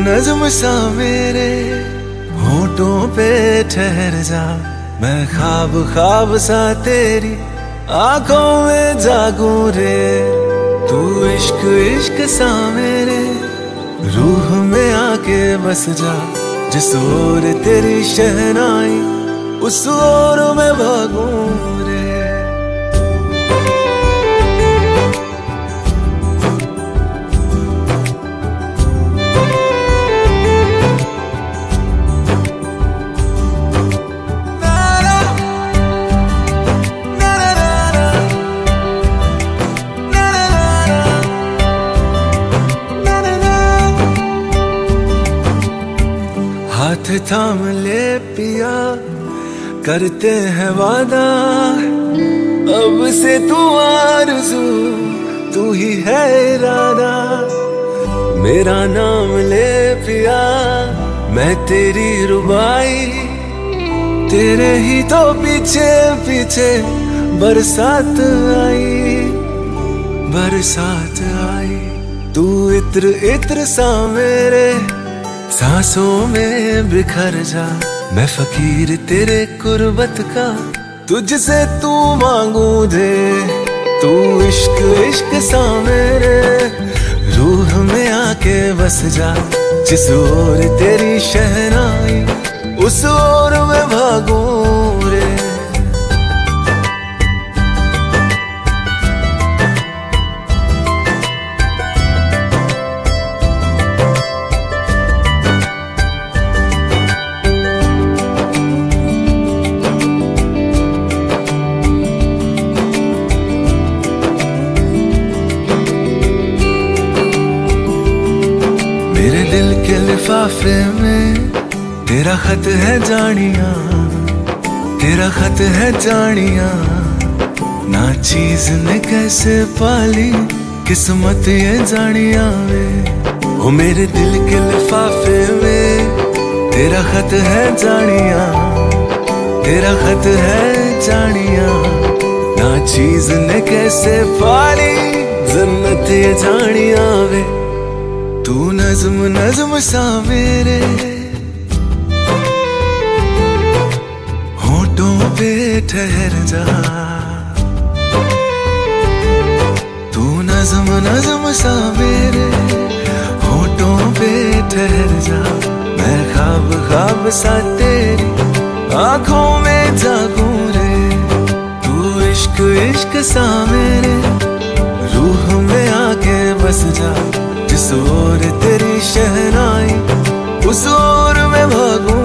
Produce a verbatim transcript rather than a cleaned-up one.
नज्म सा मेरे होठों पे ठहर जा, मैं ख्वाब ख्वाब सा तेरी आंखों में जागूं रे। तू इश्क इश्क सा मेरे रूह में आके बस जा, जिस ओर तेरी शहनाई उस ओर मैं भागूं रे। हाथ थाम ले पिया, करते हैं वादा, अब से तू आरज़ू तू ही है इरादा। मेरा नाम ले पिया, मैं तेरी रुबाई, तेरे ही तो पीछे पीछे बरसात आई, बरसात आई। तू इत्र इत्र सा मेरे सांसों में बिखर जा, मैं फकीर तेरे कुर्बत का, तुझसे तू मांगू दे। तू इश्क इश्क सा मेरे रूह में आके बस जा, जिस ओर तेरी शहनाई उस ओर मैं भागूं रे। मेरे दिल के लिफाफे में तेरा खत है जानिया, तेरा खत है जानिया। ना चीज ने कैसे पाली किस्मत ये जानिया वे। ओ मेरे दिल के लिफाफे में तेरा खत है जानिया, तेरा खत है जानिया। ना चीज ने कैसे पाली जन्नत ये जानिया वे। तू नज्म नज्म सा मेरे होठों पे ठहर जा, तू नज्म नज्म सा मेरे होठों पे ठहर जा। मैं ख्वाब ख्वाब सा तेरी आंखों में जागूं रे। तू इश्क इश्क सा मेरे रूह में आके बस जा, जिस ओर तेरी शहनाई उस ओर मैं भागूं।